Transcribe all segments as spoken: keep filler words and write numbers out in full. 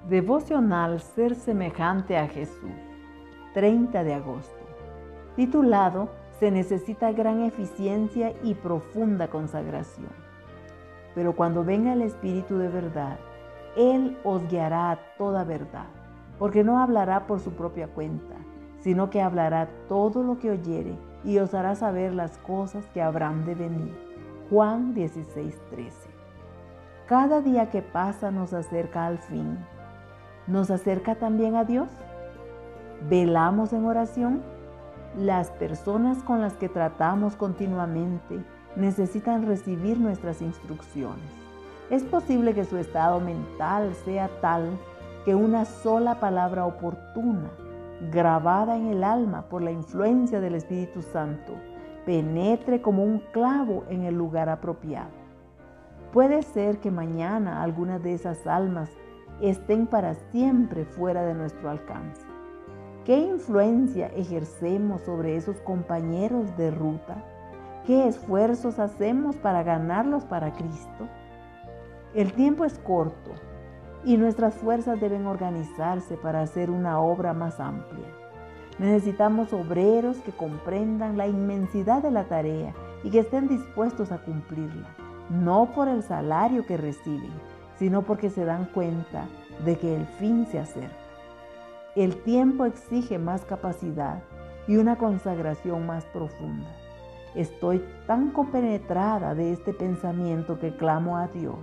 Devocional Ser semejante a Jesús, treinta de agosto. Titulado Se necesita gran eficiencia y profunda consagración. Pero cuando venga el Espíritu de verdad, Él os guiará a toda verdad, porque no hablará por su propia cuenta, sino que hablará todo lo que oyere y os hará saber las cosas que habrán de venir. Juan dieciséis, trece. Cada día que pasa nos acerca al fin. ¿Nos acerca también a Dios? ¿Velamos en oración? Las personas con las que tratamos continuamente necesitan recibir nuestras instrucciones. Es posible que su estado mental sea tal que una sola palabra oportuna, grabada en el alma por la influencia del Espíritu Santo, penetre como un clavo en el lugar apropiado. Puede ser que mañana algunas de esas almas estén para siempre fuera de nuestro alcance. ¿Qué influencia ejercemos sobre esos compañeros de ruta? ¿Qué esfuerzos hacemos para ganarlos para Cristo? El tiempo es corto y nuestras fuerzas deben organizarse para hacer una obra más amplia. Necesitamos obreros que comprendan la inmensidad de la tarea y que estén dispuestos a cumplirla, no por el salario que reciben, sino porque se dan cuenta de que el fin se acerca. El tiempo exige más capacidad y una consagración más profunda. Estoy tan compenetrada de este pensamiento que clamo a Dios: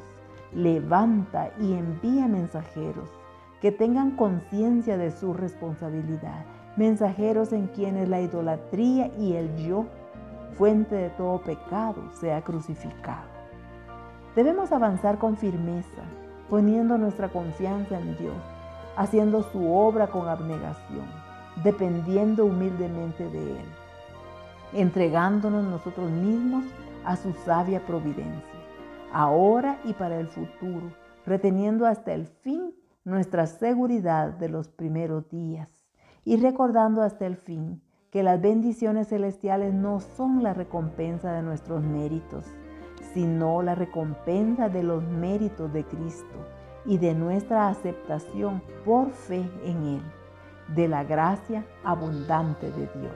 levanta y envía mensajeros que tengan conciencia de su responsabilidad, mensajeros en quienes la idolatría y el yo, fuente de todo pecado, sea crucificado. Debemos avanzar con firmeza, poniendo nuestra confianza en Dios, haciendo su obra con abnegación, dependiendo humildemente de Él, entregándonos nosotros mismos a su sabia providencia, ahora y para el futuro, reteniendo hasta el fin nuestra seguridad de los primeros días y recordando hasta el fin que las bendiciones celestiales no son la recompensa de nuestros méritos, sino la recompensa de los méritos de Cristo y de nuestra aceptación por fe en Él, de la gracia abundante de Dios.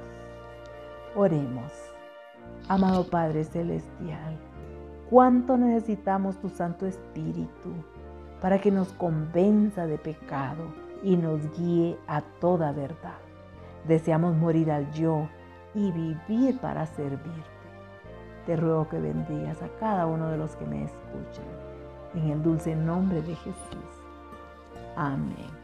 Oremos. Amado Padre Celestial, cuánto necesitamos tu Santo Espíritu para que nos convenza de pecado y nos guíe a toda verdad. Deseamos morir al yo y vivir para servirte. Te ruego que bendigas a cada uno de los que me escuchan. En el dulce nombre de Jesús. Amén.